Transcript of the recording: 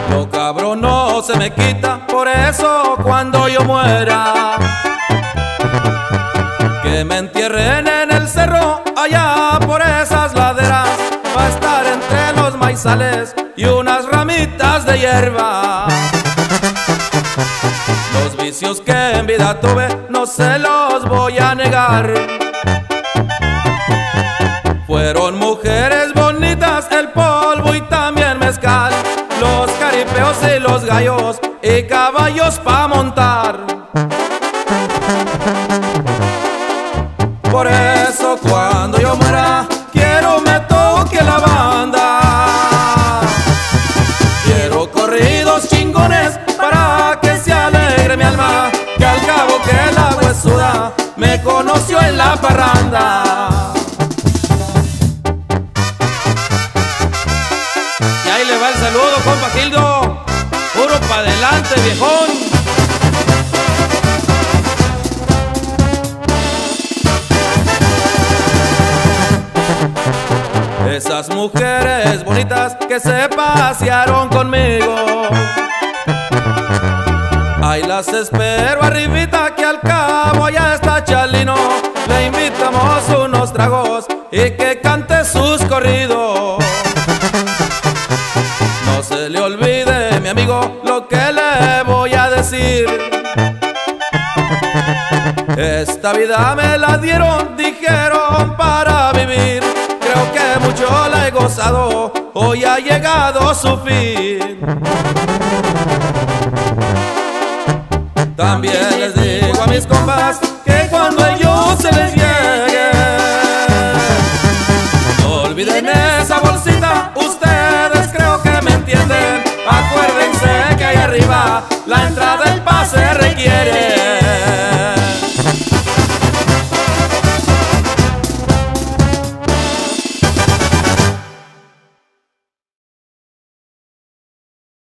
Lo cabrón no se me quita, por eso cuando yo muera, que me entierren en el cerro, allá por esas laderas, va a estar entre los maizales y unas ramitas de hierba. Los vicios que en vida tuve no se los voy a negar. Fueron mujeres bonitas, el polvo y también mezcal, los caripeos y los gallos y caballos pa' montar. Por eso cuando yo muera quiero me toque la banda. Quiero corridos chingones para que se alegre mi alma, que al cabo que la huesuda me conoció en la parranda. Y ahí le va el saludo, compa Gildo, puro pa' adelante, viejón. Esas mujeres bonitas que se pasearon conmigo, ahí las espero arribita, que al cabo ya está Chalino. Le invitamos unos tragos y que cante sus corridos. No se le olvide, mi amigo, lo que le voy a decir. Esta vida me la dieron, dijeron, para vivir. Creo que mucho la he gozado, hoy ha llegado su fin.